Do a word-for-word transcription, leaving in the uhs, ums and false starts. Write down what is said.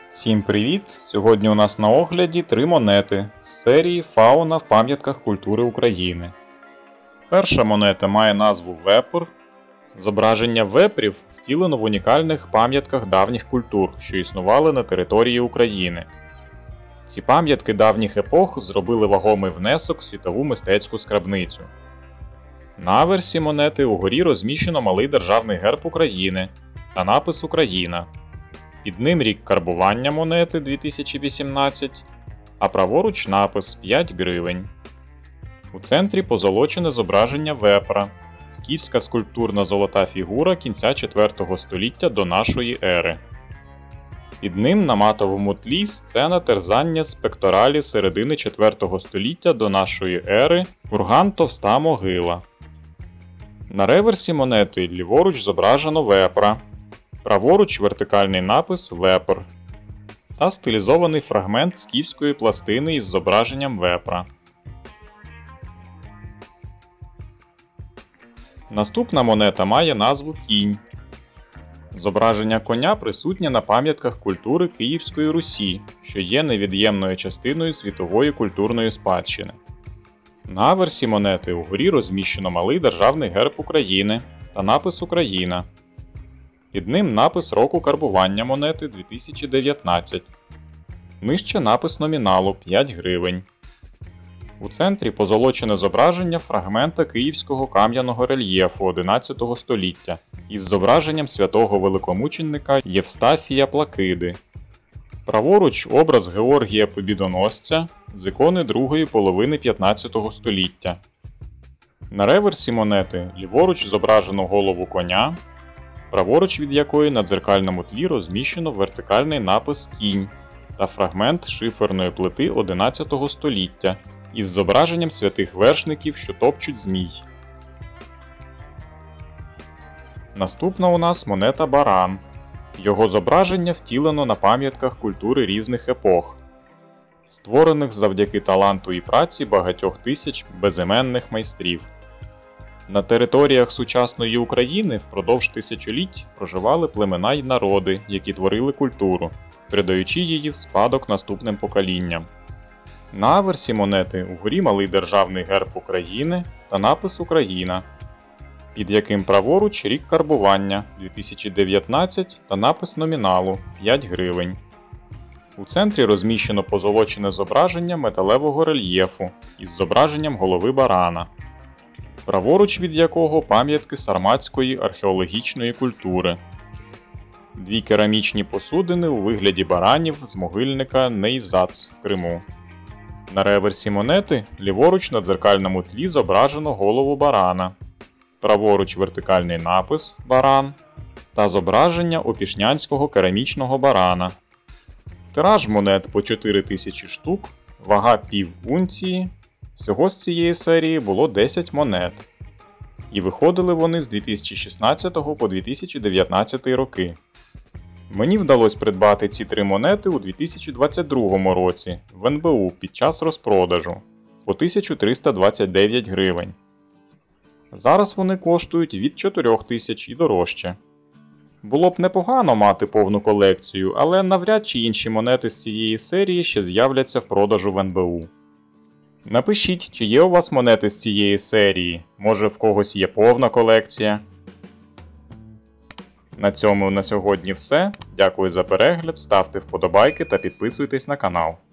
Всім привіт! Сьогодні у нас на огляді три монети з серії Фауна в пам'ятках культури України. Перша монета має назву Вепр. Зображення вепрів втілено в унікальних пам'ятках давніх культур, що існували на території України. Ці пам'ятки давніх епох зробили вагомий внесок в світову мистецьку скарбницю. На аверсі монети угорі розміщено малий державний герб України та напис «Україна». Під ним рік карбування монети дві тисячі вісімнадцять, а праворуч напис п'ять гривень. У центрі позолочене зображення вепра, скіфська скульптурна золота фігура кінця четвертого століття до нашої ери. Під ним на матовому тлі сцена терзання з пекторалі середини четвертого століття до нашої ери, курган товста могила. На реверсі монети ліворуч зображено вепра. Праворуч вертикальний напис «Вепр» та стилізований фрагмент скіфської пластини із зображенням вепра. Наступна монета має назву «Кінь». Зображення коня присутнє на пам'ятках культури Київської Русі, що є невід'ємною частиною світової культурної спадщини. На аверсі монети угорі розміщено малий державний герб України та напис «Україна». Під ним напис року карбування монети дві тисячі дев'ятнадцять. Нижче напис номіналу п'ять гривень. У центрі позолочене зображення фрагмента київського кам'яного рельєфу одинадцятого століття із зображенням святого великомученика Євстафія Плакиди. Праворуч образ Георгія Побідоносця з ікони другої половини п'ятнадцятого століття. На реверсі монети ліворуч зображено голову коня, праворуч від якої на дзеркальному тлі розміщено вертикальний напис «Кінь» та фрагмент шиферної плити одинадцятого століття із зображенням святих вершників, що топчуть змій. Наступна у нас монета баран. Його зображення втілено на пам'ятках культури різних епох, створених завдяки таланту і праці багатьох тисяч безіменних майстрів. На територіях сучасної України впродовж тисячоліть проживали племена й народи, які творили культуру, передаючи її в спадок наступним поколінням. На аверсі монети угорі малий державний герб України та напис «Україна», під яким праворуч рік карбування дві тисячі дев'ятнадцять та напис номіналу п'ять гривень. У центрі розміщено позолочене зображення металевого рельєфу із зображенням голови барана, праворуч від якого пам'ятки сарматської археологічної культури. Дві керамічні посудини у вигляді баранів з могильника Нейзац в Криму. На реверсі монети ліворуч на дзеркальному тлі зображено голову барана, праворуч вертикальний напис «Баран» та зображення опішнянського керамічного барана. Тираж монет по чотири тисячі штук, вага пів унції. Всього з цієї серії було десять монет. І виходили вони з дві тисячі шістнадцятого по дві тисячі дев'ятнадцятий роки. Мені вдалося придбати ці три монети у дві тисячі двадцять другому році в ен бе у під час розпродажу по тисячу триста двадцять дев'ять гривень. Зараз вони коштують від чотирьох тисяч і дорожче. Було б непогано мати повну колекцію, але навряд чи інші монети з цієї серії ще з'являться в продажу в ен бе у. Напишіть, чи є у вас монети з цієї серії, може в когось є повна колекція. На цьому на сьогодні все. Дякую за перегляд, ставте вподобайки та підписуйтесь на канал.